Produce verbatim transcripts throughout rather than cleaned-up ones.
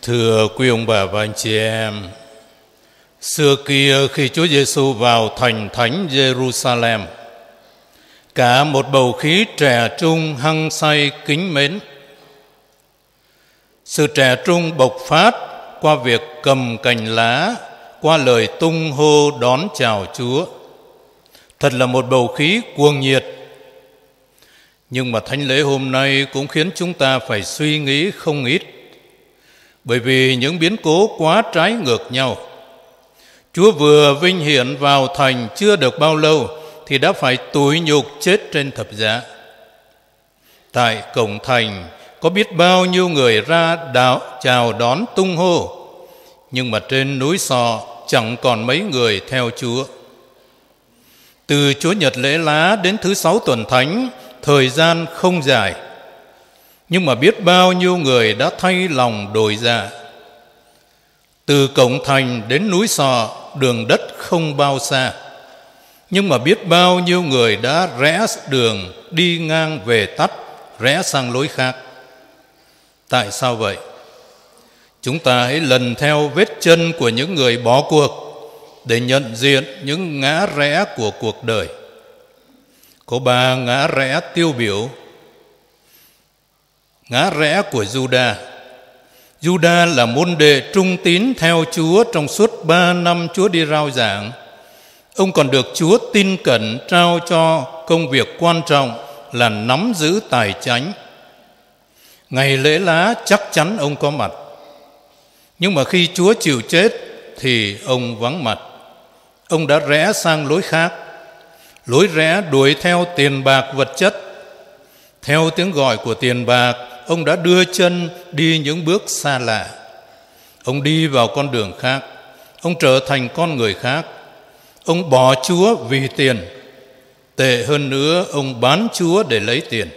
Thưa quý ông bà và anh chị em, xưa kia khi Chúa Giêsu vào thành thánh Jerusalem, cả một bầu khí trẻ trung hăng say kính mến. Sự trẻ trung bộc phát qua việc cầm cành lá, qua lời tung hô đón chào Chúa. Thật là một bầu khí cuồng nhiệt. Nhưng mà thánh lễ hôm nay cũng khiến chúng ta phải suy nghĩ không ít, bởi vì những biến cố quá trái ngược nhau. Chúa vừa vinh hiển vào thành chưa được bao lâu thì đã phải tủi nhục chết trên thập giá. Tại cổng thành có biết bao nhiêu người ra đạo chào đón tung hô, nhưng mà trên núi Sò chẳng còn mấy người theo Chúa. Từ Chúa Nhật lễ lá đến thứ sáu tuần thánh, thời gian không dài, nhưng mà biết bao nhiêu người đã thay lòng đổi dạ. Từ cổng thành đến núi Sò, đường đất không bao xa, nhưng mà biết bao nhiêu người đã rẽ đường, đi ngang về tắt, rẽ sang lối khác. Tại sao vậy? Chúng ta hãy lần theo vết chân của những người bỏ cuộc để nhận diện những ngã rẽ của cuộc đời. Có ba ngã rẽ tiêu biểu. Ngã rẽ của Juda. Juda là môn đệ trung tín theo Chúa trong suốt ba năm Chúa đi rao giảng. Ông còn được Chúa tin cẩn trao cho công việc quan trọng là nắm giữ tài chánh. Ngày lễ lá chắc chắn ông có mặt, nhưng mà khi Chúa chịu chết thì ông vắng mặt. Ông đã rẽ sang lối khác, lối rẽ đuổi theo tiền bạc vật chất. Theo tiếng gọi của tiền bạc, ông đã đưa chân đi những bước xa lạ. Ông đi vào con đường khác, ông trở thành con người khác. Ông bỏ Chúa vì tiền. Tệ hơn nữa, ông bán Chúa để lấy tiền.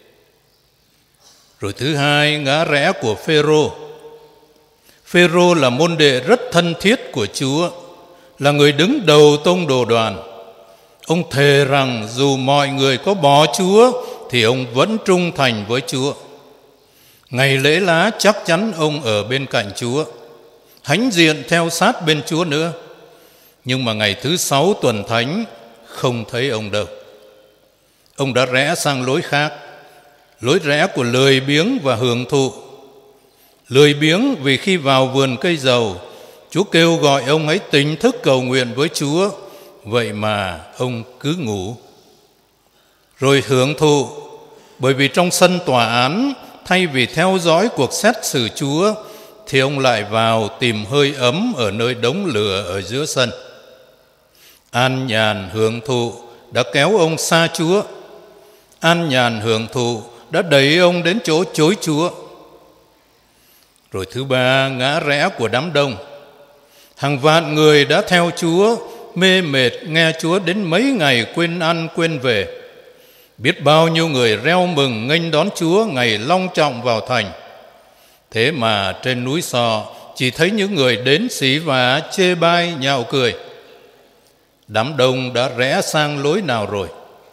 Rồi thứ hai, ngã rẽ của Phêrô. Phêrô là môn đệ rất thân thiết của Chúa, là người đứng đầu tông đồ đoàn. Ông thề rằng dù mọi người có bỏ Chúa thì ông vẫn trung thành với Chúa. Ngày lễ lá chắc chắn ông ở bên cạnh Chúa, hãnh diện theo sát bên Chúa nữa. Nhưng mà ngày thứ sáu tuần thánh không thấy ông đâu. Ông đã rẽ sang lối khác, lối rẽ của lười biếng và hưởng thụ. Lười biếng vì khi vào vườn cây dầu, Chúa kêu gọi ông hãy tỉnh thức cầu nguyện với Chúa, vậy mà ông cứ ngủ. Rồi hưởng thụ, bởi vì trong sân tòa án, thay vì theo dõi cuộc xét xử Chúa, thì ông lại vào tìm hơi ấm ở nơi đống lửa ở giữa sân. An nhàn hưởng thụ đã kéo ông xa Chúa. An nhàn hưởng thụ đã đẩy ông đến chỗ chối Chúa. Rồi thứ ba, ngã rẽ của đám đông. Hàng vạn người đã theo Chúa, mê mệt nghe Chúa đến mấy ngày quên ăn quên về. Biết bao nhiêu người reo mừng nghênh đón Chúa ngày long trọng vào thành. Thế mà trên núi Sò chỉ thấy những người đến xỉ vả, chê bai, nhạo cười. Đám đông đã rẽ sang lối nào rồi?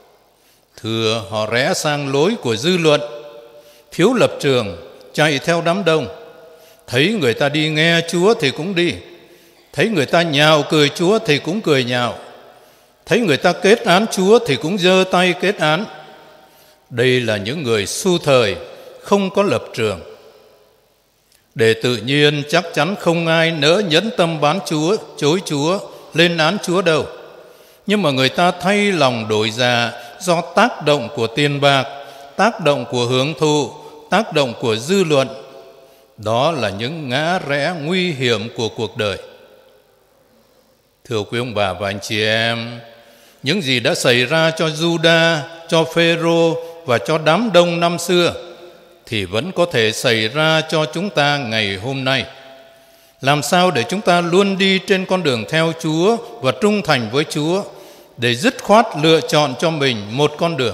Thưa, họ rẽ sang lối của dư luận, thiếu lập trường, chạy theo đám đông. Thấy người ta đi nghe Chúa thì cũng đi, thấy người ta nhạo cười Chúa thì cũng cười nhạo, thấy người ta kết án Chúa thì cũng giơ tay kết án. Đây là những người xu thời, không có lập trường. Để tự nhiên chắc chắn không ai nỡ nhẫn tâm bán Chúa, chối Chúa, lên án Chúa đâu. Nhưng mà người ta thay lòng đổi dạ do tác động của tiền bạc, tác động của hưởng thụ, tác động của dư luận. Đó là những ngã rẽ nguy hiểm của cuộc đời. Thưa quý ông bà và anh chị em, những gì đã xảy ra cho Juda, cho Phêrô và cho đám đông năm xưa thì vẫn có thể xảy ra cho chúng ta ngày hôm nay. Làm sao để chúng ta luôn đi trên con đường theo Chúa và trung thành với Chúa, để dứt khoát lựa chọn cho mình một con đường.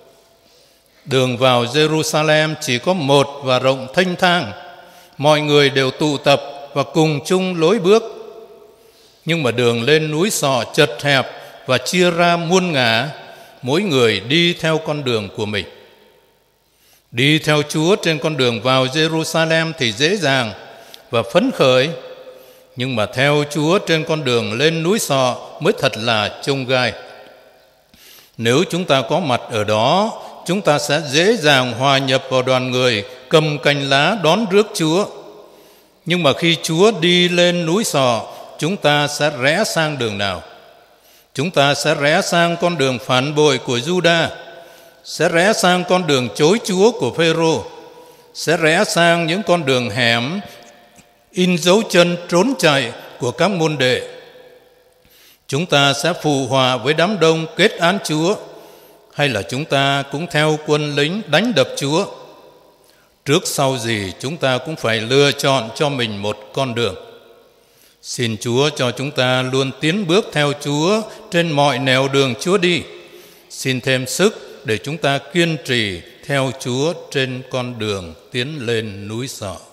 Đường vào Jerusalem chỉ có một và rộng thênh thang. Mọi người đều tụ tập và cùng chung lối bước. Nhưng mà đường lên núi Sò chật hẹp và chia ra muôn ngả, mỗi người đi theo con đường của mình. Đi theo Chúa trên con đường vào Jerusalem thì dễ dàng, và phấn khởi. Nhưng mà theo Chúa trên con đường lên núi Sọ mới thật là chông gai. Nếu chúng ta có mặt ở đó, chúng ta sẽ dễ dàng hòa nhập vào đoàn người cầm cành lá đón rước Chúa. Nhưng mà khi Chúa đi lên núi Sọ, chúng ta sẽ rẽ sang đường nào? Chúng ta sẽ rẽ sang con đường phản bội của Giuđa, sẽ rẽ sang con đường chối Chúa của Phêrô, sẽ rẽ sang những con đường hẻm in dấu chân trốn chạy của các môn đệ. Chúng ta sẽ phụ họa với đám đông kết án Chúa, hay là chúng ta cũng theo quân lính đánh đập Chúa? Trước sau gì chúng ta cũng phải lựa chọn cho mình một con đường. Xin Chúa cho chúng ta luôn tiến bước theo Chúa trên mọi nẻo đường Chúa đi. Xin thêm sức để chúng ta kiên trì theo Chúa trên con đường tiến lên núi Sọ.